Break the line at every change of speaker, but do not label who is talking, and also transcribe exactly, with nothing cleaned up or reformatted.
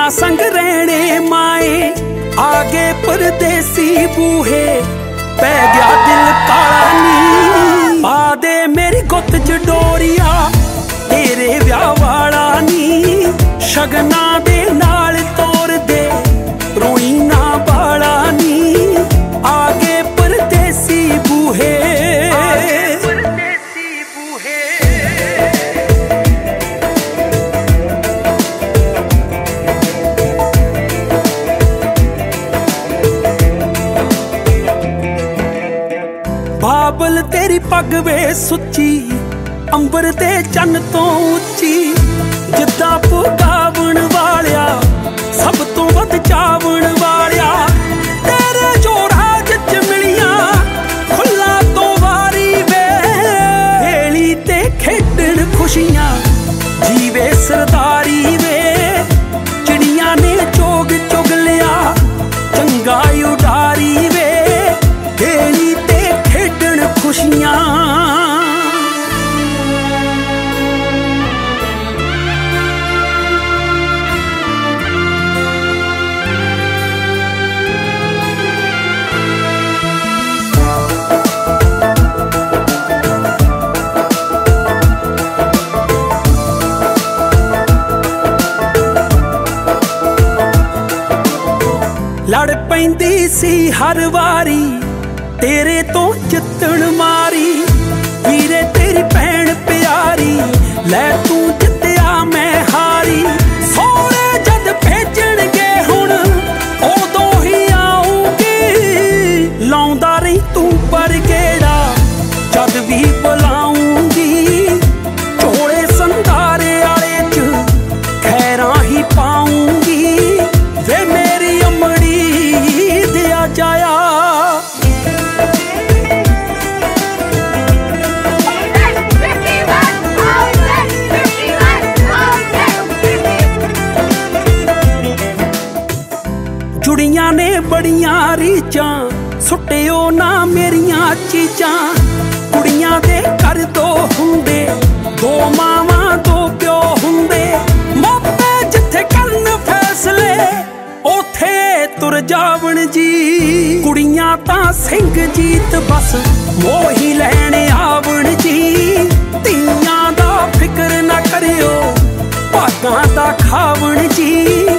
संग रहने माए आगे परदेसी बूहे पै गया दिल काला नी पा दे मेरी गुत्त च डोरिया तेरे व्याह वाला नी शगना दे नाल तोर दे रोई ना बाला नी आगे परदेसी बूहे बाबल तेरी पग वे सुची अंबर ते चन्न तो उची जिद्दां पुकावण वालिया सब तो वध चावण वालिया तेरे जो राज च मिलिया खुला तो वारी वे हेली ते खेडण खुशियां जीवे सरदारी वे चिड़ियां ने चोग चुग लिया चंगा उडारी वे हेली खुशियां लड़ पैंदी सी हर वारी तेरे तो जितण मारी वीरे तेरी भैन प्यारी लै तू जित्या मैं हारी सोरे जद भेजणगे हुण उदों ही आऊंगी लाउंदा रही तू पर गेड़ा जद भी बुलाऊंगी चोले संधारे आले च खैरां ही पाऊंगी वे मेरी अमड़ी दिया जाया जुड़ियां ने बड़ियां रीचां सुटियो ना मेरियां चीजां कुड़ियां दे घर दो हुंदे दो मावां दो प्यो हुंदे मोपे जिथे करन फैसले ओथे तुर जावण जी कुड़ियां तां सिंह जीत बस मोही लैण आवण जी धीआं दा फिक्र ना करियो भागां दा खावण जी।